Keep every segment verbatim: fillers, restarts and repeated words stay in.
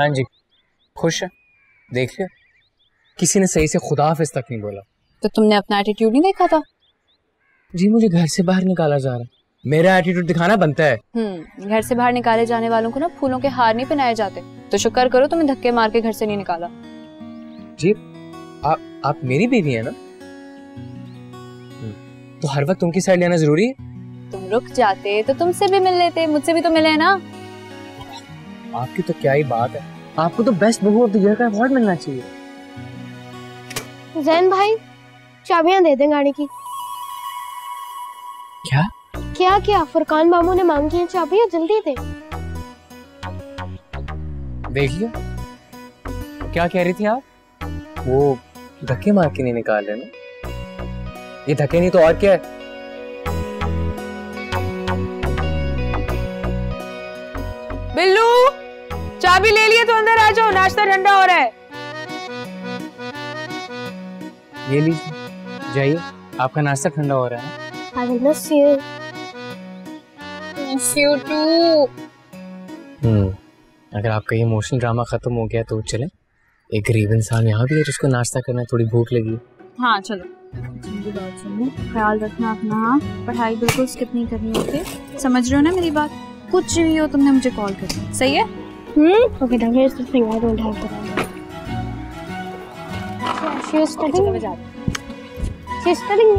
हाँ जी, खुश है। देख लिया, किसी ने सही से खुदा हाफिज तक नहीं बोला। तो तुमने अपना एटीट्यूड नहीं देखा था? जी मुझे घर से बाहर निकाला जा रहा है, मेरा एटीट्यूड दिखाना बनता है। हम्म घर से बाहर निकाले जाने वालों को ना फूलों के हार नहीं पहनाए जाते। तो शुक्र करो तुम्हें धक्के मार के घर से नहीं निकाला। जी आप आप मेरी बीवी है ना, तो हर वक्त उनकी साइड लेना जरूरी है? तुम रुक जाते तो तुमसे भी मिल लेते, मुझसे भी तो मिले ना। आपकी तो क्या ही बात है, आपको तो बेस्ट बहू ऑफ द ईयर का अवार्ड मिलना चाहिए। जैन भाई चाबियां दे दें गाड़ी की। क्या क्या क्या फुरकान मामू ने मांगी हैं चाबियां, जल्दी दे। देख लिया, क्या कह रही थी आप? वो धक्के मार के नहीं निकाल रहे ना? ये धक्के नहीं तो और क्या है? बिल्लू चाबी ले लिए तो अंदर आ जाओ, नाश्ता ठंडा हो रहा है। ये लीजिए, जाइए, आपका नाश्ता ठंडा हो रहा है। I will miss you. Miss you too. हम्म, अगर आपका ये इमोशनल ड्रामा खत्म हो गया तो चले। एक गरीब इंसान यहाँ भी है जिसको नाश्ता करना है, थोड़ी भूख लगी। हाँ चलो। मेरी बात सुनो, ख्याल रखना अपना, पढ़ाई बिल्कुल स्किप नहीं करनी, ओके? समझ रहे हो ना मेरी बात? कुछ भी हो तुमने मुझे कॉल करना, सही है? हम्म okay now here's the thing I don't have to she is studying she is studying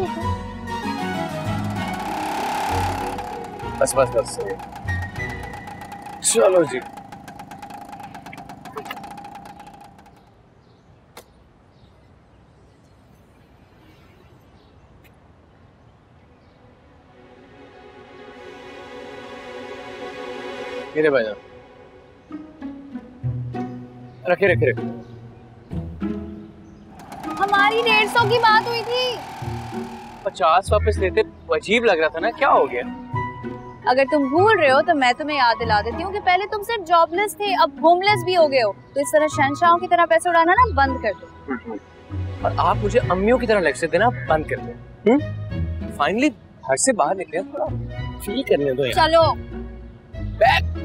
बस बस बस चलो जी। मेरे भाई रखे रखे रखे हमारी डेढ़ सौ की बात हुई थी। पचास वापस लेते, अजीब लग रहा था ना, क्या हो गया? अगर तुम भूल रहे हो तो मैं तुम्हें याद दिला देती हूँ कि पहले तुम सिर्फ जॉबलेस थे, अब होमलेस भी हो गए हो। तो इस तरह शहंशाहों की तरह पैसे उड़ाना ना बंद कर दो। और आप मुझे अम्मियों की तरह लेक्चर देना बंद कर दो। फाइनली घर से बाहर निकले, थोड़ा फील करने दो यार। चलो बैक